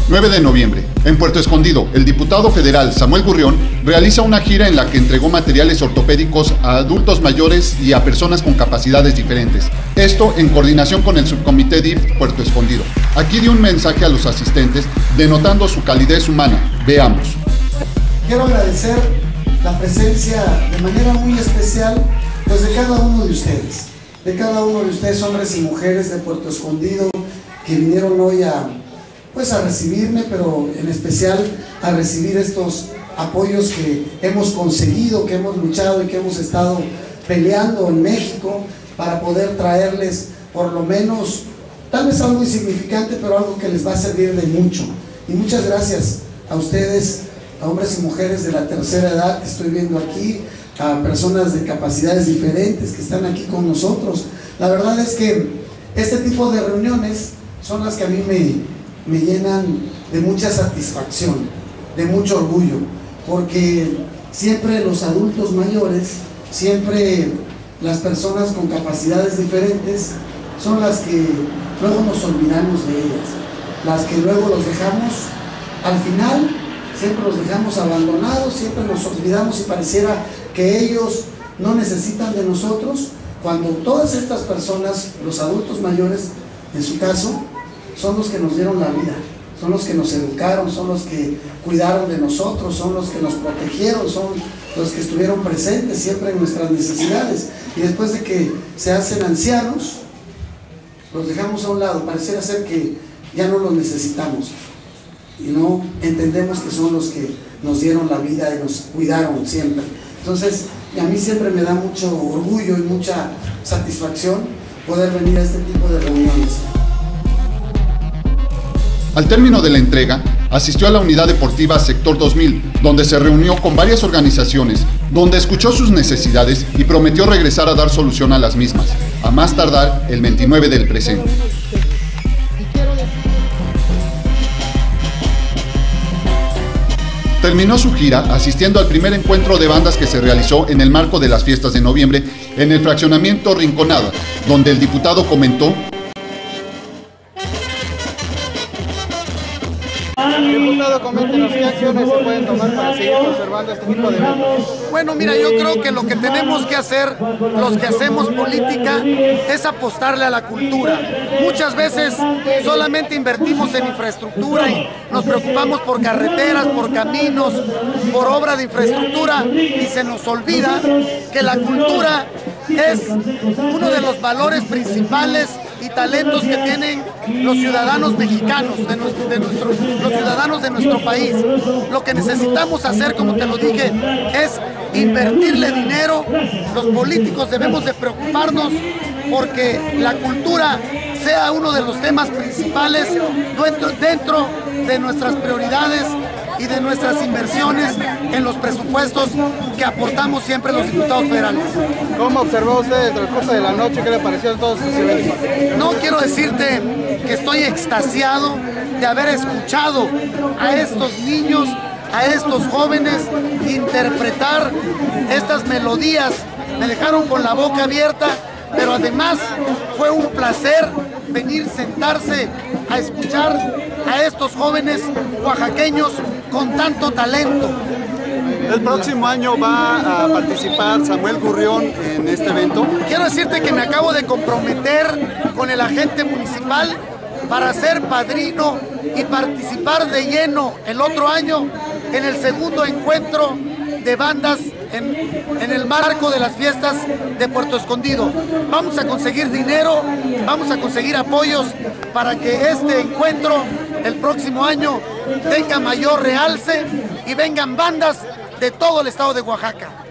9 de noviembre, en Puerto Escondido, el diputado federal Samuel Gurrión realiza una gira en la que entregó materiales ortopédicos a adultos mayores y a personas con capacidades diferentes. Esto en coordinación con el subcomité DIF Puerto Escondido. Aquí dio un mensaje a los asistentes, denotando su calidez humana. Veamos. Quiero agradecer la presencia de manera muy especial, pues, de cada uno de ustedes. De cada uno de ustedes, hombres y mujeres de Puerto Escondido, que vinieron hoy a recibirme, pero en especial a recibir estos apoyos que hemos conseguido, que hemos luchado y que hemos estado peleando en México para poder traerles por lo menos, tal vez algo insignificante, pero algo que les va a servir de mucho. Y muchas gracias a ustedes, a hombres y mujeres de la tercera edad que estoy viendo aquí, a personas de capacidades diferentes que están aquí con nosotros. La verdad es que este tipo de reuniones son las que a mí me llenan de mucha satisfacción, de mucho orgullo, porque siempre los adultos mayores, siempre las personas con capacidades diferentes son las que luego nos olvidamos de ellas, las que luego los dejamos al final, siempre los dejamos abandonados, siempre nos olvidamos y pareciera que ellos no necesitan de nosotros, cuando todas estas personas, los adultos mayores en su caso, son los que nos dieron la vida, son los que nos educaron, son los que cuidaron de nosotros, son los que nos protegieron, son los que estuvieron presentes siempre en nuestras necesidades. Y después de que se hacen ancianos, los dejamos a un lado, pareciera ser que ya no los necesitamos. Y no entendemos que son los que nos dieron la vida y nos cuidaron siempre. Entonces, a mí siempre me da mucho orgullo y mucha satisfacción poder venir a este tipo de reuniones. Al término de la entrega, asistió a la unidad deportiva Sector 2000, donde se reunió con varias organizaciones, donde escuchó sus necesidades y prometió regresar a dar solución a las mismas, a más tardar el 29 del presente. Terminó su gira asistiendo al primer encuentro de bandas que se realizó en el marco de las fiestas de noviembre en el fraccionamiento Rinconada, donde el diputado comentó: Diputado, coméntenos qué acciones se pueden tomar para seguir conservando este tipo de eventos. Bueno, mira, yo creo que lo que tenemos que hacer, los que hacemos política, es apostarle a la cultura. Muchas veces solamente invertimos en infraestructura y nos preocupamos por carreteras, por caminos, por obra de infraestructura, y se nos olvida que la cultura es uno de los valores principales y talentos que tienen los ciudadanos mexicanos, los ciudadanos de nuestro país. Lo que necesitamos hacer, como te lo dije, es invertirle dinero. Los políticos debemos de preocuparnos porque la cultura sea uno de los temas principales dentro de nuestras prioridades y de nuestras inversiones en los presupuestos que aportamos siempre los diputados federales. ¿Cómo observó usted el transcurso de la noche? ¿Qué le pareció a todos sus eventos? No, quiero decirte que estoy extasiado de haber escuchado a estos niños, a estos jóvenes interpretar estas melodías. Me dejaron con la boca abierta, pero además fue un placer venir, sentarse a escuchar a estos jóvenes oaxaqueños con tanto talento. ¿El próximo año va a participar Samuel Gurrión en este evento? Quiero decirte que me acabo de comprometer con el agente municipal para ser padrino y participar de lleno el otro año en el segundo encuentro de bandas en el marco de las fiestas de Puerto Escondido. Vamos a conseguir dinero, vamos a conseguir apoyos para que este encuentro el próximo año tenga mayor realce y vengan bandas de todo el estado de Oaxaca.